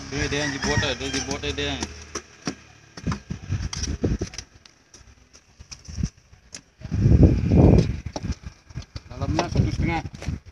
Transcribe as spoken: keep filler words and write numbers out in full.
Dia dia yang jebot dia jebot dia. Dalamnya satu setengah.